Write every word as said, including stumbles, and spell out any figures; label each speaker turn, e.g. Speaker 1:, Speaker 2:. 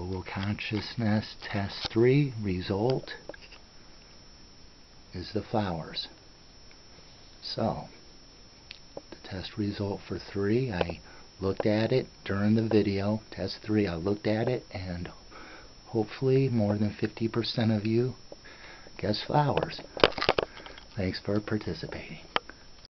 Speaker 1: Global Consciousness Test three result is the flowers. So, the test result for three, I looked at it during the video. Test three, I looked at it, and hopefully more than fifty percent of you guessed flowers. Thanks for participating.